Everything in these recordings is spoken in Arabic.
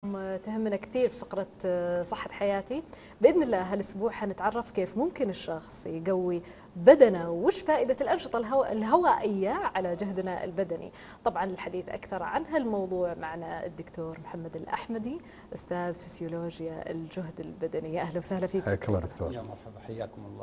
اليوم تهمنا كثير في فقرة صحة حياتي. بإذن الله هالأسبوع حنتعرف كيف ممكن الشخص يقوي بدنه وش فائدة الأنشطة الهوائية على جهدنا البدني. طبعا الحديث أكثر عن هالموضوع معنا الدكتور محمد الأحمدي، أستاذ فسيولوجيا الجهد البدني. يا أهلا وسهلا فيك. حياك الله دكتور. يا مرحبا، حياكم الله.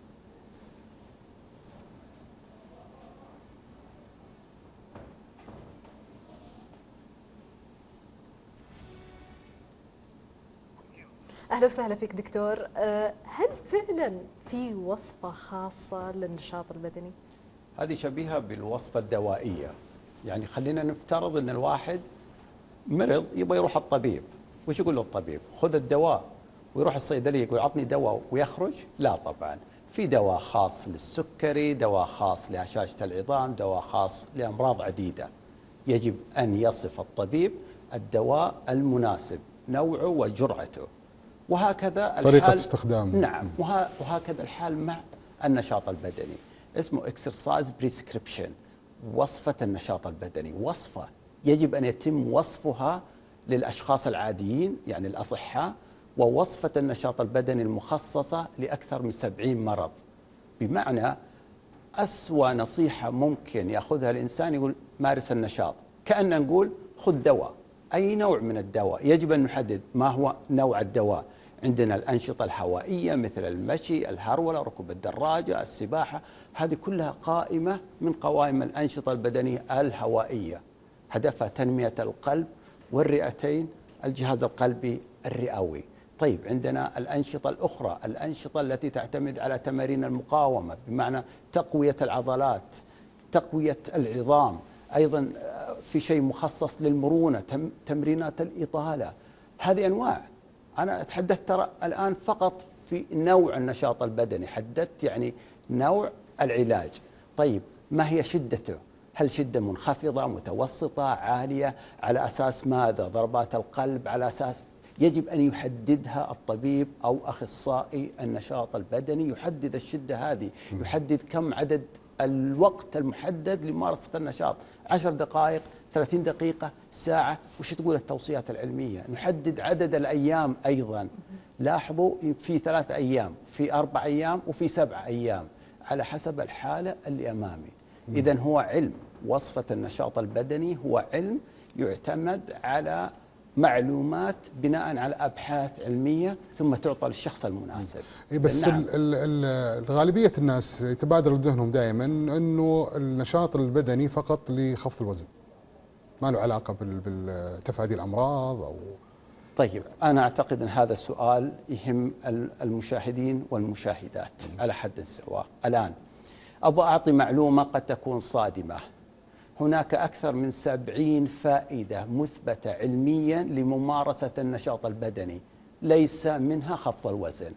أهلا وسهلا فيك دكتور. هل فعلا في وصفة خاصة للنشاط البدني؟ هذه شبيهة بالوصفة الدوائية. يعني خلينا نفترض أن الواحد مرض يبغى يروح الطبيب، وش يقول له الطبيب؟ خذ الدواء، ويروح الصيدلية يقول عطني دواء ويخرج؟ لا طبعا، في دواء خاص للسكري، دواء خاص لهشاشة العظام، دواء خاص لأمراض عديدة. يجب أن يصف الطبيب الدواء المناسب، نوعه وجرعته، وهكذا طريقة استخدامه. نعم، وهكذا الحال مع النشاط البدني. اسمه exercise prescription، وصفة النشاط البدني. وصفة يجب أن يتم وصفها للأشخاص العاديين يعني الأصحاء، ووصفة النشاط البدني المخصصة لأكثر من 70 مرض. بمعنى أسوأ نصيحة ممكن يأخذها الإنسان يقول مارس النشاط، كأننا نقول خذ دواء. أي نوع من الدواء؟ يجب أن نحدد ما هو نوع الدواء. عندنا الأنشطة الهوائية مثل المشي، الهرولة، ركوب الدراجة، السباحة، هذه كلها قائمة من قوائم الأنشطة البدنية الهوائية، هدفها تنمية القلب والرئتين، الجهاز القلبي الرئوي. طيب عندنا الأنشطة الأخرى، الأنشطة التي تعتمد على تمارين المقاومة، بمعنى تقوية العضلات، تقوية العظام. أيضا في شيء مخصص للمرونة، تمرينات الإطالة. هذه أنواع. أنا تحدثت ترى الآن فقط في نوع النشاط البدني، حددت يعني نوع العلاج. طيب ما هي شدته؟ هل شدة منخفضة، متوسطة، عالية؟ على أساس ماذا؟ ضربات القلب، على أساس يجب أن يحددها الطبيب أو أخصائي النشاط البدني، يحدد الشدة هذه، يحدد كم عدد الوقت المحدد لممارسة النشاط، 10 دقائق، 30 دقيقة، ساعة. وش تقول التوصيات العلمية؟ نحدد عدد الأيام أيضا. لاحظوا في 3 أيام، في 4 أيام، وفي 7 أيام، على حسب الحالة اللي أمامي. إذن هو علم. وصفة النشاط البدني هو علم يعتمد على معلومات بناء على أبحاث علمية، ثم تعطى للشخص المناسب. بس نعم. غالبية الناس يتبادر لذهنهم دائما أنه النشاط البدني فقط لخفض الوزن، ما له علاقة بتفادي الأمراض أو... طيب أنا أعتقد أن هذا السؤال يهم المشاهدين والمشاهدات على حد سواء. الآن أبغى أعطي معلومة قد تكون صادمة. هناك أكثر من 70 فائدة مثبتة علميا لممارسة النشاط البدني، ليس منها خفض الوزن.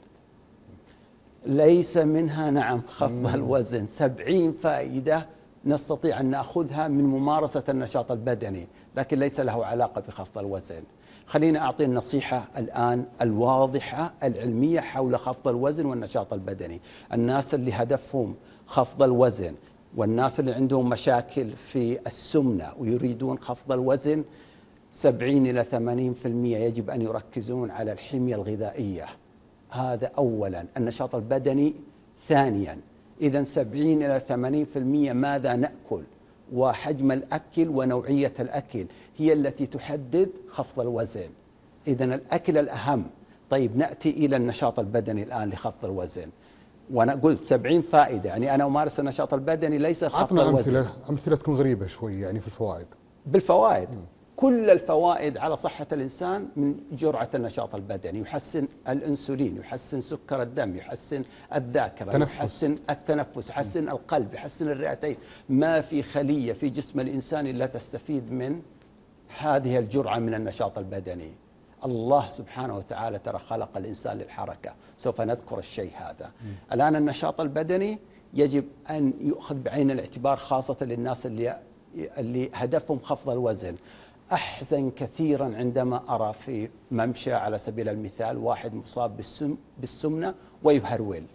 ليس منها نعم خفض الوزن. 70 فائدة نستطيع أن نأخذها من ممارسة النشاط البدني، لكن ليس له علاقة بخفض الوزن. خلينا أعطي النصيحة الآن الواضحة العلمية حول خفض الوزن والنشاط البدني. الناس اللي هدفهم خفض الوزن، والناس اللي عندهم مشاكل في السمنة ويريدون خفض الوزن، 70 إلى 80% يجب أن يركزون على الحمية الغذائية. هذا أولا. النشاط البدني ثانيا. إذن 70 إلى 80% ماذا نأكل وحجم الأكل ونوعية الأكل هي التي تحدد خفض الوزن. إذن الأكل الأهم. طيب نأتي إلى النشاط البدني الآن لخفض الوزن. وأنا قلت 70 فائدة، يعني أنا أمارس النشاط البدني ليس خفض الوزن. أمثلة تكون غريبة شوي يعني في الفوائد. بالفوائد كل الفوائد على صحة الإنسان من جرعة النشاط البدني. يحسن الأنسولين، يحسن سكر الدم، يحسن الذاكرة، يحسن التنفس، يحسن القلب، يحسن الرئتين. ما في خلية في جسم الإنسان إلا تستفيد من هذه الجرعة من النشاط البدني. الله سبحانه وتعالى ترى خلق الإنسان للحركة، سوف نذكر الشيء هذا. الآن النشاط البدني يجب أن يؤخذ بعين الاعتبار، خاصة للناس اللي هدفهم خفض الوزن. أحزن كثيرا عندما أرى في ممشى على سبيل المثال واحد مصاب بالسمنة ويهرول.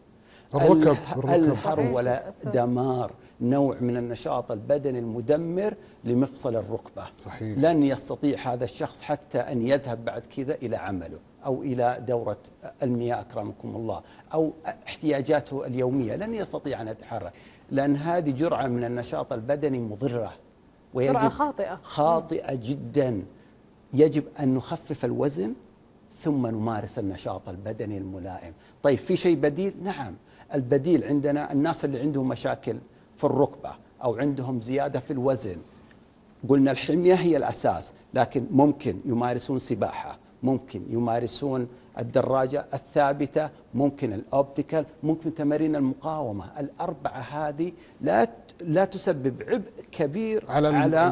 الركب. الهرولة صحيح. دمار، نوع من النشاط البدني المدمر لمفصل الركبة. صحيح. لن يستطيع هذا الشخص حتى أن يذهب بعد كذا إلى عمله أو إلى دورة المياه أكرمكم الله أو احتياجاته اليومية، لن يستطيع أن يتحرك، لأن هذه جرعة من النشاط البدني مضرة جرعة ويجب خاطئة جدا. يجب أن نخفف الوزن ثم نمارس النشاط البدني الملائم. طيب في شيء بديل؟ نعم، البديل عندنا الناس اللي عندهم مشاكل في الركبة أو عندهم زيادة في الوزن، قلنا الحمية هي الأساس، لكن ممكن يمارسون سباحة، ممكن يمارسون الدراجة الثابتة، ممكن الأوبتيكال، ممكن تمارين المقاومة. الأربعة هذه لا تسبب عبء كبير على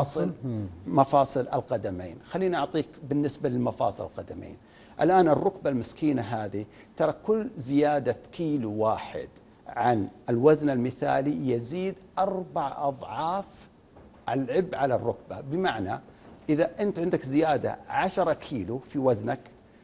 مفاصل القدمين. خليني أعطيك بالنسبة للمفاصل القدمين. الآن الركبة المسكينة هذه ترى كل زيادة كيلو واحد عن الوزن المثالي يزيد 4 أضعاف العبء على الركبة. بمعنى إذا أنت عندك زيادة 10 كيلو في وزنك،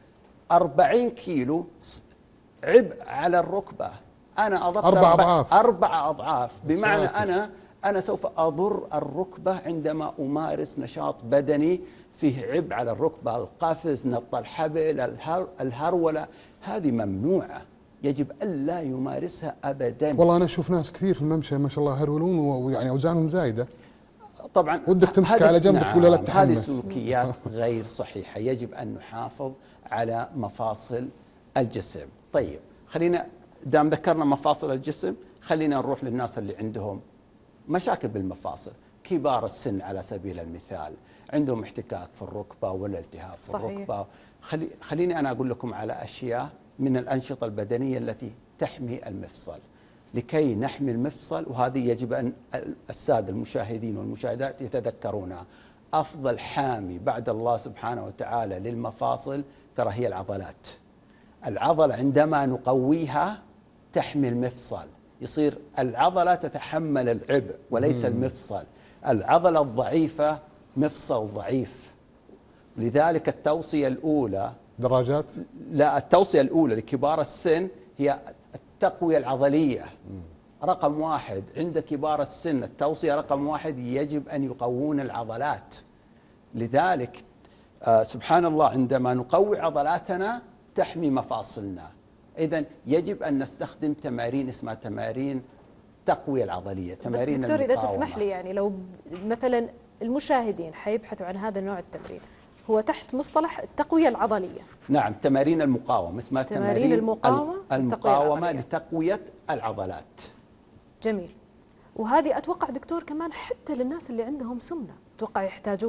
40 كيلو عبء على الركبة. أنا أضفت 4 أضعاف. بمعنى أنا سوف أضر الركبة عندما أمارس نشاط بدني فيه عبء على الركبة، القفز، نط الحبل، الهرولة، هذه ممنوعة، يجب ألا يمارسها أبدا. والله أنا أشوف ناس كثير في الممشى ما شاء الله هرولون ويعني أوزانهم زايدة. طبعا ودك تمسك على جنب تقول لا تتحمس. هذه سلوكيات غير صحيحة، يجب أن نحافظ على مفاصل الجسم. طيب خلينا دام ذكرنا مفاصل الجسم، خلينا نروح للناس اللي عندهم مشاكل بالمفاصل، كبار السن على سبيل المثال، عندهم احتكاك في الركبة ولا التهاب في الركبة. خليني أنا أقول لكم على أشياء من الأنشطة البدنية التي تحمي المفصل لكي نحمي المفصل، وهذه يجب أن السادة المشاهدين والمشاهدات يتذكرونها. أفضل حامي بعد الله سبحانه وتعالى للمفاصل ترى هي العضلات. العضلة عندما نقويها تحمي المفصل، يصير العضلة تتحمل العبء وليس المفصل. العضلة الضعيفة مفصل ضعيف. لذلك التوصية الأولى دراجات؟ لا، التوصية الأولى لكبار السن هي التقوية العضلية. رقم 1 عند كبار السن، التوصية رقم 1 يجب أن يقوون العضلات. لذلك سبحان الله عندما نقوي عضلاتنا تحمي مفاصلنا. إذن يجب أن نستخدم تمارين اسمها تمارين تقوية العضلية، تمارين بس دكتور المقاومة. إذا تسمح لي، يعني لو مثلا المشاهدين حيبحثوا عن هذا النوع التمرين، هو تحت مصطلح التقوية العضلية. نعم، تمارين المقاومة اسمها تمارين المقاومة لتقوية العضلات. جميل. وهذه أتوقع دكتور كمان حتى للناس اللي عندهم سمنة أتوقع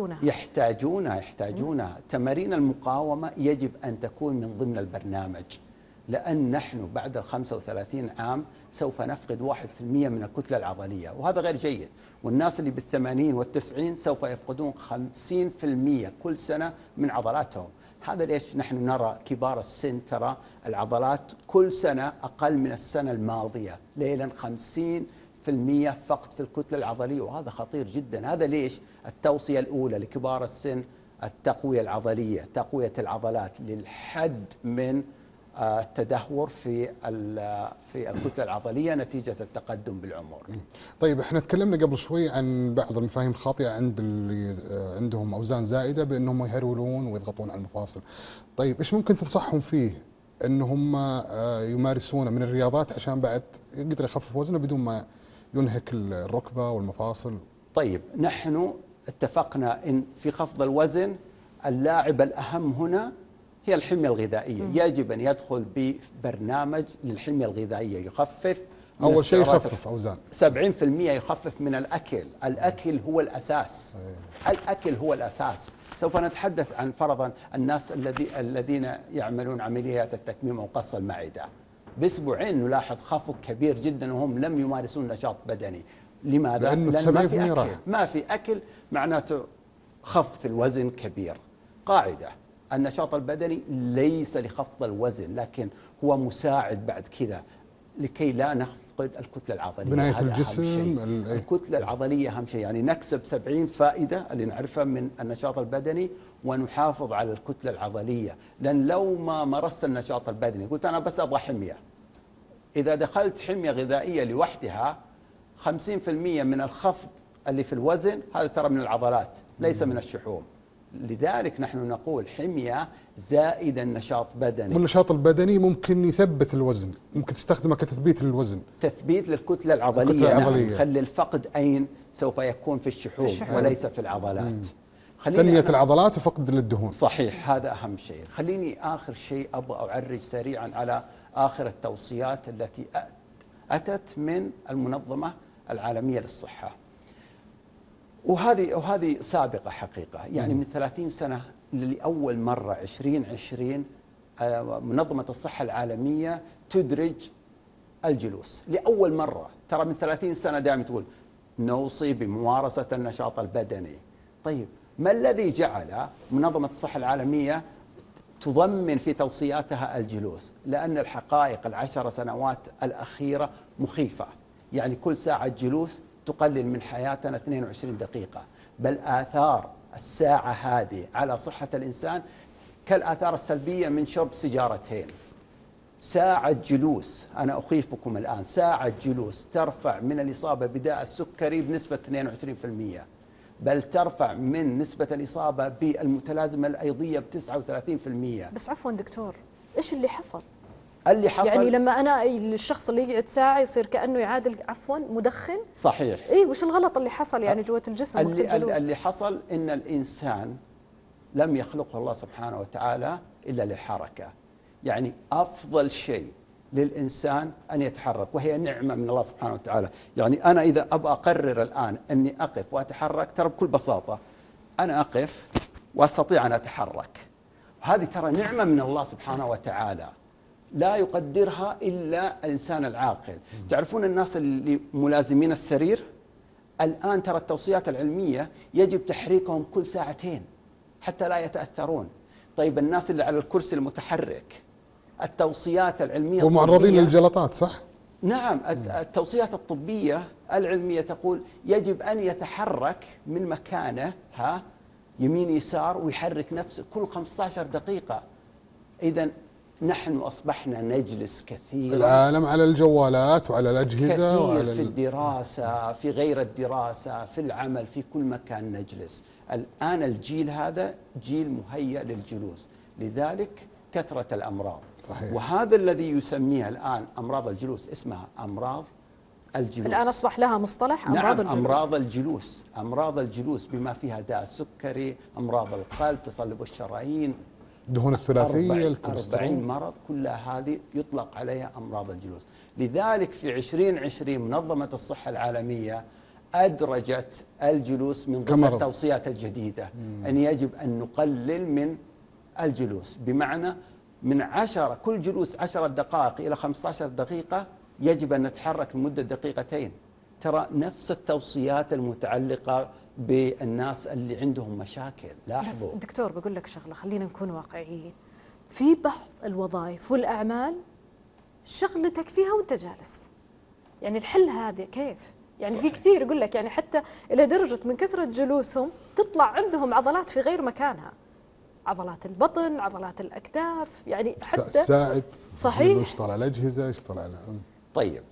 يحتاجونها. تمارين المقاومة يجب أن تكون من ضمن البرنامج، لأن نحن بعد 35 عام سوف نفقد 1% من الكتلة العضلية، وهذا غير جيد. والناس اللي بال80 وال90 سوف يفقدون 50% كل سنة من عضلاتهم. هذا ليش نحن نرى كبار السن ترى العضلات كل سنة أقل من السنة الماضية، ليلا 50% فقط في الكتلة العضلية، وهذا خطير جدا. هذا ليش؟ التوصية الأولى لكبار السن التقوية العضلية، تقوية العضلات للحد من التدهور في الكتلة العضلية نتيجة التقدم بالعمر. طيب احنا تكلمنا قبل شوي عن بعض المفاهيم الخاطئة عند اللي عندهم أوزان زائدة بأنهم يهرولون ويضغطون على المفاصل. طيب ايش ممكن تنصحهم فيه أنهم يمارسونه من الرياضات عشان بعد يقدر يخفف وزنه بدون ما ينهك الركبة والمفاصل؟ طيب نحن اتفقنا إن في خفض الوزن اللاعب الأهم هنا هي الحمية الغذائية. يجب أن يدخل ببرنامج للحمية الغذائية، يخفف أول شيء يخفف أوزان 70%، يخفف من الأكل هو الأساس. الأكل هو الأساس. سوف نتحدث عن فرضا الناس الذين يعملون عمليات التكميم وقص المعدة، بأسبوعين نلاحظ خفض كبير جدا وهم لم يمارسون نشاط بدني. لماذا؟ لأن ما في أكل معناته خفض في الوزن كبير. قاعدة: النشاط البدني ليس لخفض الوزن، لكن هو مساعد بعد كذا لكي لا نفقد الكتلة العضلية. بناية الجسم، الكتلة العضلية أهم شيء، يعني نكسب 70 فائدة اللي نعرفها من النشاط البدني ونحافظ على الكتلة العضلية. لأن لو ما مارست النشاط البدني قلت أنا بس أبغى حمية، إذا دخلت حمية غذائية لوحدها 50% من الخفض اللي في الوزن هذا ترى من العضلات ليس من الشحوم. لذلك نحن نقول حمية زائدا نشاط بدني. والنشاط البدني ممكن يثبت الوزن، ممكن تستخدمه كتثبيت للوزن، تثبيت للكتلة العضلية. العضلية. نعم، خلي الفقد أين سوف يكون في الشحوم وليس في العضلات. تنمية العضلات وفقد للدهون. صحيح، هذا أهم شيء. خليني آخر شيء أبغى أعرج سريعا على آخر التوصيات التي أتت من المنظمة العالمية للصحة، وهذه سابقة حقيقة. يعني من 30 سنة لأول مرة 2020 منظمة الصحة العالمية تدرج الجلوس لأول مرة. ترى من 30 سنة دائما تقول نوصي بممارسة النشاط البدني. طيب ما الذي جعل منظمة الصحة العالمية تضمن في توصياتها الجلوس؟ لأن الحقائق 10 سنوات الأخيرة مخيفة. يعني كل ساعة جلوس تقلل من حياتنا 22 دقيقة، بل آثار الساعة هذه على صحة الإنسان كالآثار السلبية من شرب سيجارتين. ساعة جلوس، أنا أخيفكم الآن، ساعة جلوس ترفع من الإصابة بداء السكري بنسبة 22%، بل ترفع من نسبة الإصابة بالمتلازمة الأيضية ب 39%. بس عفوا دكتور، إيش اللي حصل؟ اللي حصل يعني لما أنا الشخص اللي يقعد ساعة يصير كأنه يعادل عفوا مدخن. صحيح. إيه، وش الغلط اللي حصل يعني جوة الجسم؟ اللي حصل إن الإنسان لم يخلقه الله سبحانه وتعالى إلا للحركة. يعني أفضل شيء للإنسان أن يتحرك، وهي نعمة من الله سبحانه وتعالى. يعني أنا إذا أبغى أقرر الآن أني أقف وأتحرك، ترى بكل بساطة أنا أقف وأستطيع أن أتحرك. هذه ترى نعمة من الله سبحانه وتعالى لا يقدرها إلا الإنسان العاقل. تعرفون الناس اللي ملازمين السرير الآن ترى التوصيات العلمية يجب تحريكهم كل ساعتين حتى لا يتأثرون. طيب الناس اللي على الكرسي المتحرك التوصيات العلمية ومعرضين للجلطات، صح؟ نعم، التوصيات الطبية العلمية تقول يجب أن يتحرك من مكانه يمين يسار ويحرك نفسه كل 15 دقيقة. إذا نحن أصبحنا نجلس كثيرا. العالم على الجوالات وعلى الأجهزة كثير وعلى في الدراسة، في غير الدراسة، في العمل، في كل مكان نجلس. الآن الجيل هذا جيل مهيأ للجلوس، لذلك كثرة الأمراض. صحيح. وهذا الذي يسميها الآن أمراض الجلوس اسمها أمراض الجلوس. الآن أصبح لها مصطلح أمراض الجلوس. أمراض الجلوس، أمراض الجلوس بما فيها داء السكري، أمراض القلب، تصلب الشرايين، الدهون الثلاثية، 40 مرض، كلها هذه يطلق عليها أمراض الجلوس. لذلك في 2020 منظمة الصحة العالمية أدرجت الجلوس من ضمن التوصيات الجديدة أن يجب أن نقلل من الجلوس، بمعنى من 10 كل جلوس 10 دقائق إلى 15 دقيقة يجب أن نتحرك لمدة دقيقتين. ترى نفس التوصيات المتعلقة بالناس اللي عندهم مشاكل. لاحظوا. بس دكتور بقول لك شغلة، خلينا نكون واقعيين. في بعض الوظائف والأعمال شغلتك فيها وانت جالس، يعني الحل هذا كيف؟ يعني صحيح. في كثير يقول لك يعني حتى إلى درجة من كثرة جلوسهم تطلع عندهم عضلات في غير مكانها، عضلات البطن، عضلات الأكتاف، يعني حتى الساعد. صحيح. يشتغل على الأجهزة، يشتغل على طيب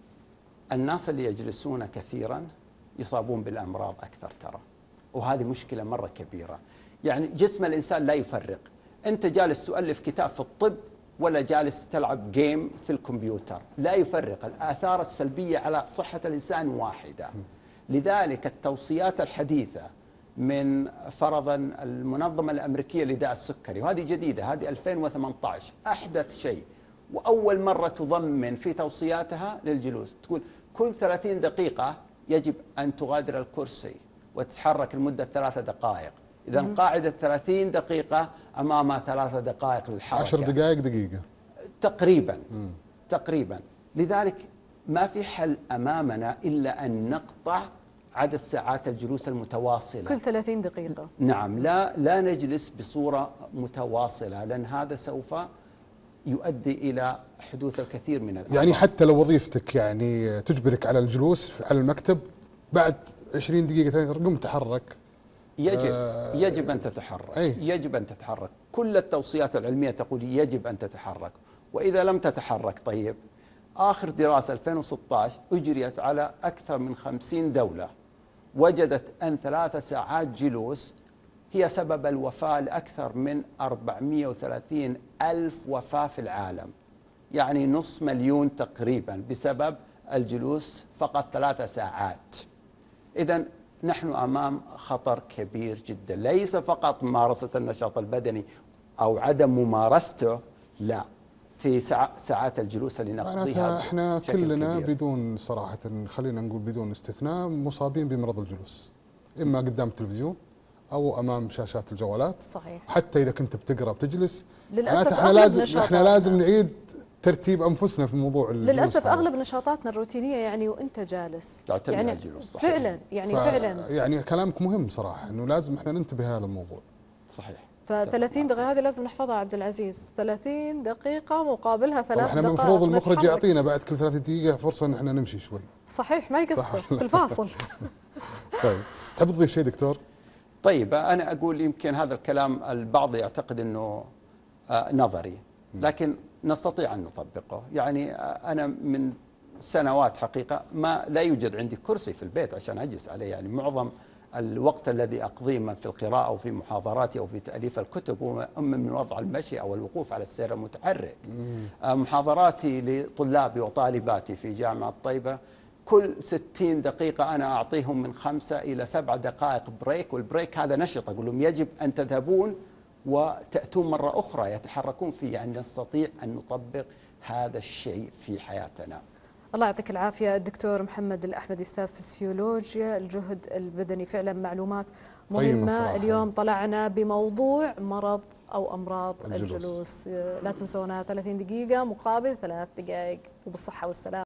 الناس اللي يجلسون كثيرا يصابون بالأمراض أكثر ترى، وهذه مشكلة مرة كبيرة. يعني جسم الإنسان لا يفرق، أنت جالس تؤلف كتاب في الطب ولا جالس تلعب جيم في الكمبيوتر، لا يفرق. الآثار السلبية على صحة الإنسان واحدة. لذلك التوصيات الحديثة من فرضا المنظمة الأمريكية لداء السكري، وهذه جديدة، هذه 2018 أحدث شيء، وأول مرة تضمن في توصياتها للجلوس، تقول كل 30 دقيقة يجب أن تغادر الكرسي وتتحرك لمدة 3 دقائق. إذا قاعدة 30 دقيقة أمامها 3 دقائق للحركة، 10 دقائق دقيقة تقريبا. لذلك ما في حل أمامنا إلا أن نقطع عدد ساعات الجلوس المتواصلة كل 30 دقيقة. نعم، لا نجلس بصورة متواصلة، لأن هذا سوف يؤدي إلى حدوث الكثير من الأمراض. يعني حتى لو وظيفتك يعني تجبرك على الجلوس على المكتب، بعد 20 دقيقة قم تحرك. يجب أن تتحرك. يجب أن تتحرك. كل التوصيات العلمية تقول يجب أن تتحرك، وإذا لم تتحرك طيب آخر دراسة 2016 أجريت على أكثر من 50 دولة، وجدت أن 3 ساعات جلوس هي سبب الوفاة لأكثر من 430 ألف وفاة في العالم، يعني 500,000 تقريبا بسبب الجلوس فقط 3 ساعات. إذن نحن أمام خطر كبير جدا، ليس فقط ممارسة النشاط البدني أو عدم ممارسته، لا، في ساعات الجلوس اللي نقضيها معناتها احنا بشكل كلنا كبير. بدون صراحة، خلينا نقول بدون استثناء، مصابين بمرض الجلوس، إما قدام التلفزيون أو أمام شاشات الجوالات. صحيح. حتى إذا كنت بتقرأ بتجلس. للأسف معناتها احنا أغلب لازم نشاطاتنا نعيد ترتيب أنفسنا في موضوع الجلوس للأسف هذا. أغلب نشاطاتنا الروتينية يعني وأنت جالس تعتمد يعني على الجلوس، صحيح. فعلا يعني فعلا. يعني كلامك مهم صراحة، إنه لازم احنا ننتبه لهذا الموضوع. صحيح. ف30 دقيقة هذه لازم نحفظها عبد العزيز، 30 دقيقة مقابلها 3 طبعا احنا دقائق المفروض المخرج نتحرك. يعطينا بعد كل 30 دقيقة فرصة إن احنا نمشي شوي. صحيح، ما يقصر في الفاصل. طيب، تحب تضيف شيء دكتور؟ طيب، أنا أقول يمكن هذا الكلام البعض يعتقد أنه نظري، لكن نستطيع أن نطبقه. يعني أنا من سنوات حقيقة لا يوجد عندي كرسي في البيت عشان أجلس عليه، يعني معظم الوقت الذي أقضيه من في القراءة أو في محاضراتي أو في تأليف الكتب هو إما من وضع المشي أو الوقوف على السير المتحرك. محاضراتي لطلابي وطالباتي في جامعة طيبة كل 60 دقيقة أنا أعطيهم من 5 إلى 7 دقائق بريك، والبريك هذا نشط، أقول لهم يجب أن تذهبون وتأتون مرة أخرى يتحركون فيه. يعني نستطيع أن نطبق هذا الشيء في حياتنا. الله يعطيك العافية الدكتور محمد الأحمدي، أستاذ فسيولوجيا الجهد البدني. فعلا معلومات مهمة. اليوم طلعنا بموضوع مرض أو أمراض الجلوس. لا تنسونا 30 دقيقة مقابل 3 دقائق، وبالصحة والسلامة.